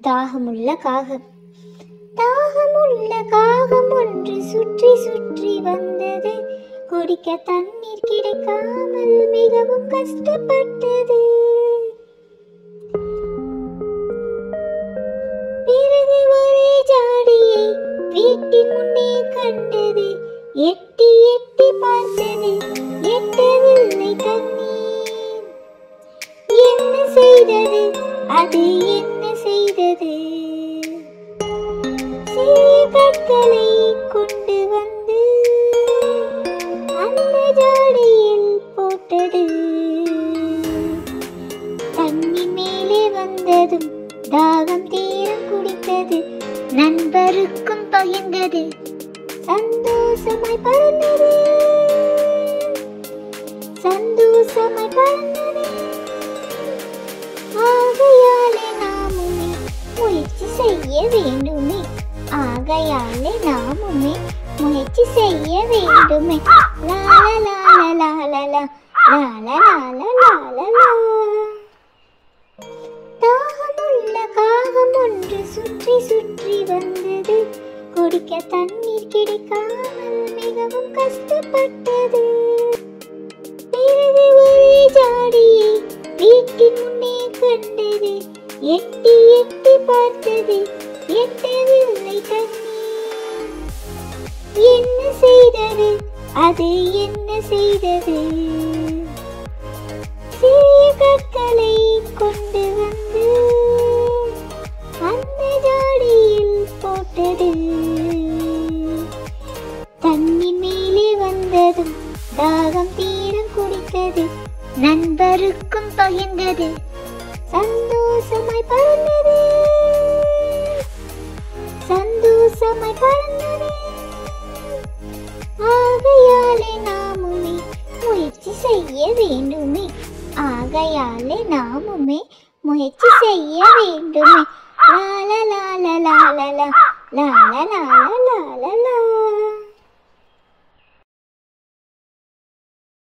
தாகமுள்ள காகம். தாகமுள்ள காகம் ஒன்று சுற்றி சுற்றி வந்தது. குடிக்க தண்ணீர் கிடைக்காமல் மிகவும் கஷ்டப்பட்டது. பிறகு ஒரே ஜாடியை வீட்டின் முன்னே கண்டது. எட்டி எட்டி பார்த்தது, எட்டவில்லை தண்ணீர். என்ன செய்தது அது, என்ன செய்தது? சிறிய கற்களை கொண்டு வந்து அந்த ஜாடியில் போட்டது. தண்ணி மேலே வந்ததும் தாகம் தீர குடித்தது. நண்பருக்கும் பகிர்ந்தது. சந்தோஷமாய் பறந்தது, சந்தோஷமாய் பறந்தது. ஆகையாலே நாமுமே முயற்சி செய்ய வேண்டுமே. ஆகையாலே நாமுமே முயற்சி செய்ய வேண்டுமே. லாலா லாலா லாலா லாலா லாலா லாலா. தாகமுள்ள காகம் ஒன்று சுற்றி சுற்றி வந்தது. குடிக்க தண்ணீர் கிடைக்காமல் மிகவும் கஷ்டப்பட்டது. பிறகு ஒரே ஜாடியை வீட்டின் முன்னே கண்டது. எட்டி எட்டி பார்த்தது, எட்டவில்லை தண்ணீர். என்ன செய்தது அது, என்ன செய்தது? சிறிய கற்களை கொண்டு வந்து அந்த ஜாடியில் போட்டது. தண்ணி மேலே வந்ததும் தாகம் தீர குடித்தது. நண்பருக்கும் பகிர்ந்தது. சந்தோஷமாய் பறந்தது, சந்தோஷமாய் பறந்தது. ஆகையாலே நாமுமே முயற்சி செய்ய வேண்டுமே. ஆகையாலே நாமுமே முயற்சி செய்ய வேண்டுமே. லாலா லாலா லாலா லாலா லாலா லாலா லாலா.